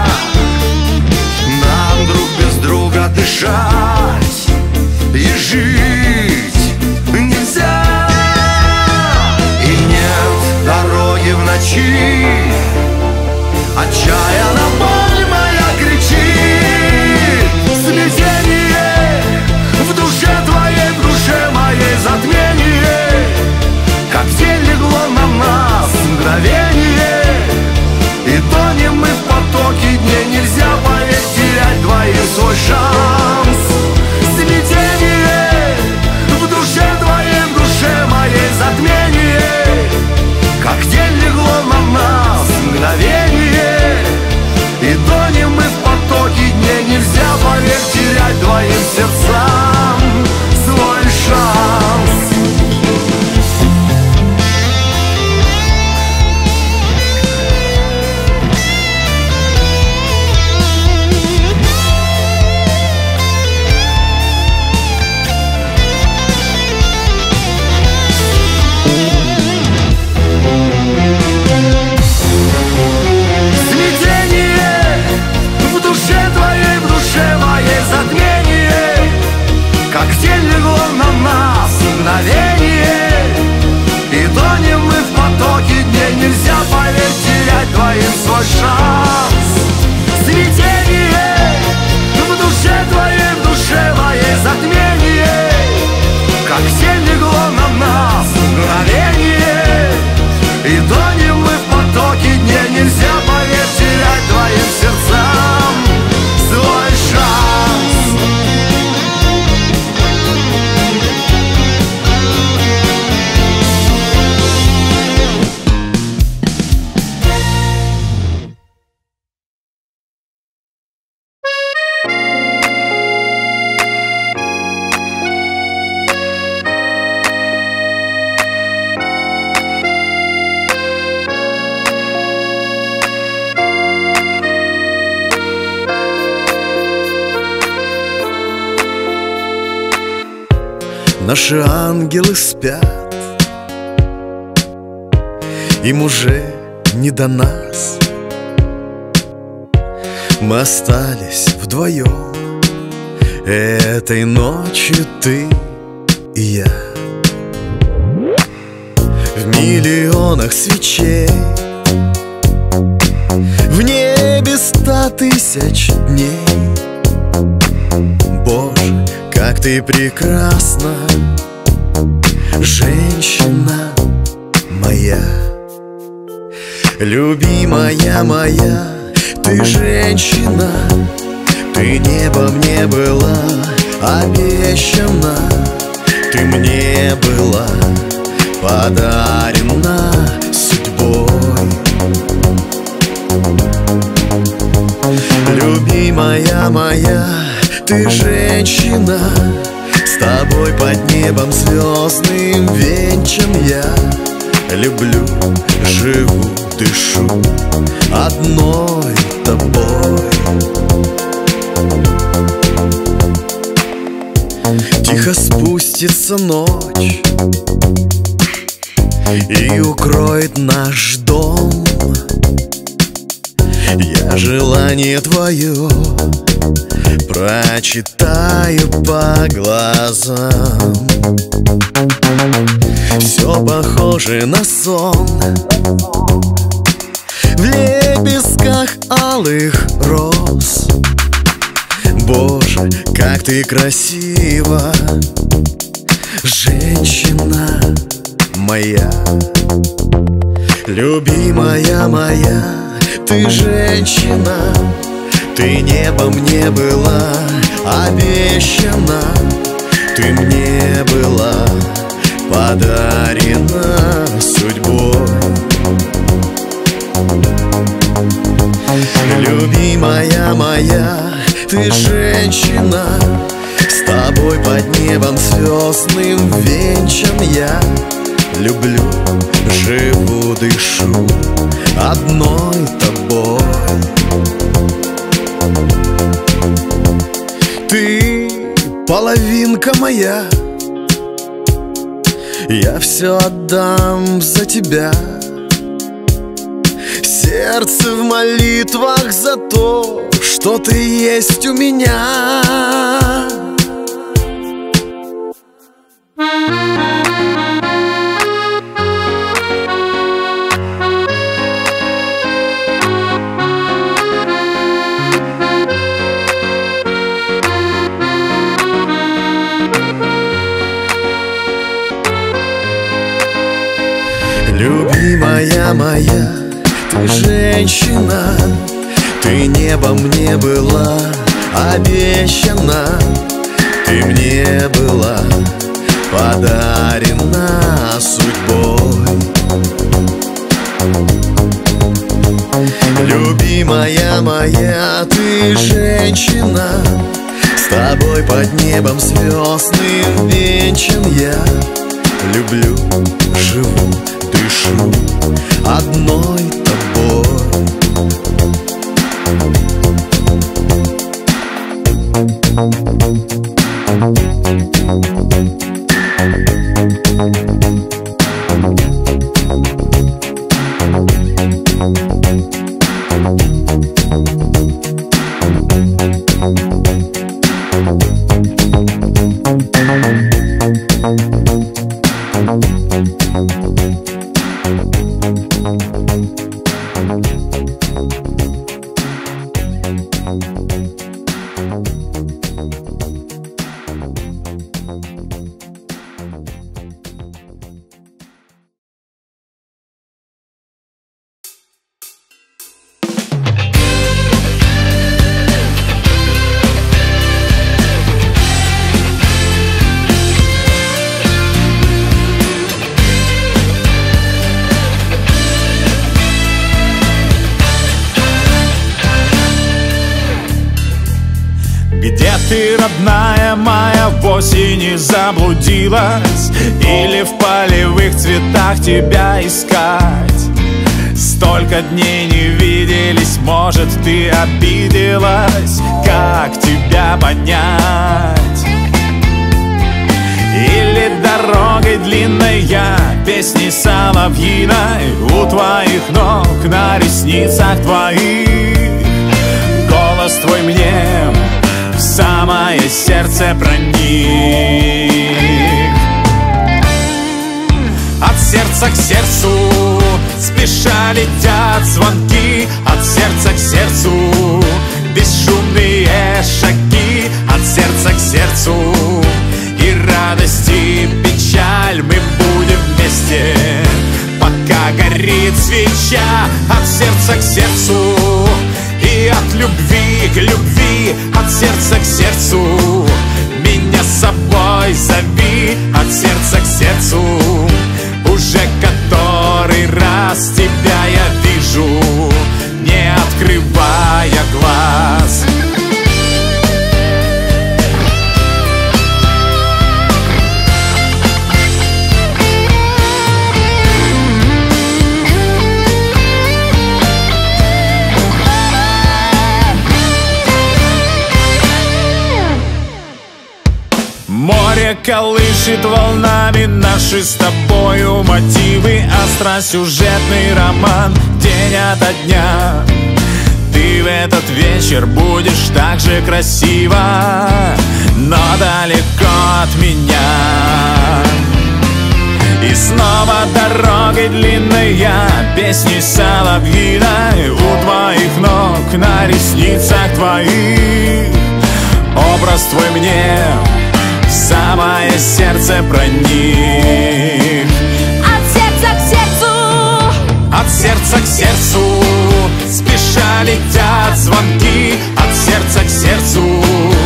Нам друг без друга дышать и жить нельзя. И нет дороги в ночи, отчаянно боль моя кричит. Смятение в душе твоей, в душе моей затмение. Как тень легло на нас мгновение, наши ангелы спят, им уже не до нас. Мы остались вдвоем этой ночью, ты и я. В миллионах свечей, в небе 100 тысяч дней. Боже, как ты прекрасна, женщина моя. Любимая моя, ты женщина, ты небо мне была обещана, ты мне была подарена судьбой. Любимая моя, ты женщина, с тобой под небом звездным венчан я. Люблю, живу, дышу одной тобой. Тихо спустится ночь и укроет наш дом. Я желание твое прочитаю по глазам. Все похоже на сон в лепестках алых роз. Боже, как ты красива, женщина моя. Любимая моя, ты женщина, ты небом мне была обещана, ты мне была подарена судьбой. Любимая моя, ты женщина, с тобой под небом звездным венчан я. Люблю, живу, дышу одной тобой. Ты половинка моя, я все отдам за тебя. Сердце в молитвах за то, что ты есть у меня. Любимая моя, ты женщина, ты небом мне была обещана, ты мне была подарена судьбой. Любимая моя, ты женщина, с тобой под небом звездным венчан я. Люблю, живу, дышу одной тобой. Где ты, родная моя, в осени заблудилась? Или в полевых цветах тебя искать? Столько дней не виделись, может, ты обиделась? Как тебя понять? Или Или дорогой длинной я песней соловьиной у твоих ног, на ресницах твоих. Голос твой мне в самое сердце проник. От сердца к сердцу спеша летят звонки, от сердца к сердцу бесшумные шаги, от сердца к сердцу и радость, и печаль мы будем вместе, пока горит свеча. От сердца к сердцу и от любви к любви, от сердца к сердцу меня с собой зови. От сердца к сердцу уже который раз тебя я вижу, не открывая глаз. Море колышет волнами наши с тобою мотивы, остросюжетный роман день ото дня. Ты в этот вечер будешь так же красива, но далеко от меня. И снова дорогой длинной я песней соловьиной у твоих ног, на ресницах твоих. Образ твой мне в самое сердце проник. От сердца к сердцу, от сердца к сердцу спеша летят звонки, от сердца к сердцу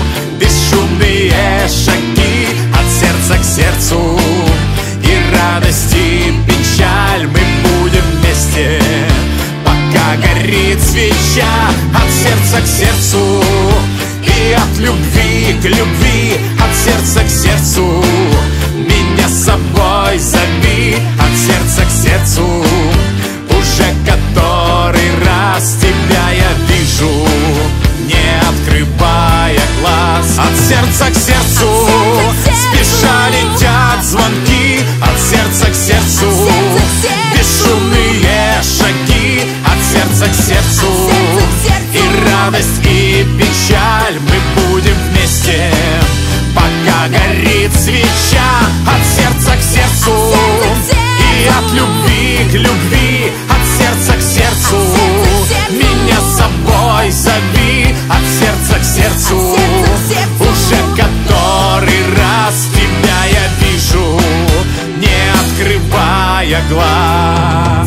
бесшумные шаги, от сердца к сердцу и радость, и печаль мы будем вместе, пока горит свеча. От сердца к сердцу и от любви к любви, от сердца к сердцу меня с собой зови. От сердца к сердцу уже который раз тебя я вижу, не открывая глаз. От сердца к сердцу спеша летят звонки, от сердца к сердцу бесшумные шаги, от сердца к сердцу и радость, и печаль мы будем вместе, пока горит свеча. От сердца к сердцу и от любви к любви, от сердца к сердцу меня с собой зови. От сердца к сердцу уже который раз тебя я вижу, не открывая глаз.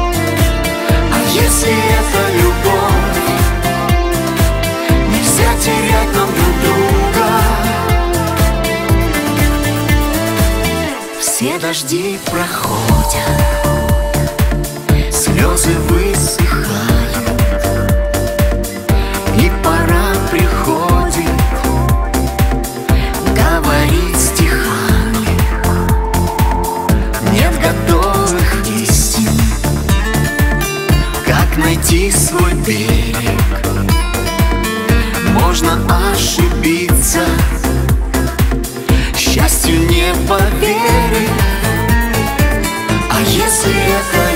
Если это любовь, нельзя терять. дожди проходят, слезы высыхают, и пора приходит говорить стихами. Нет готовых истин, как найти свой берег. Можно ошибиться, счастью не поверить. А если это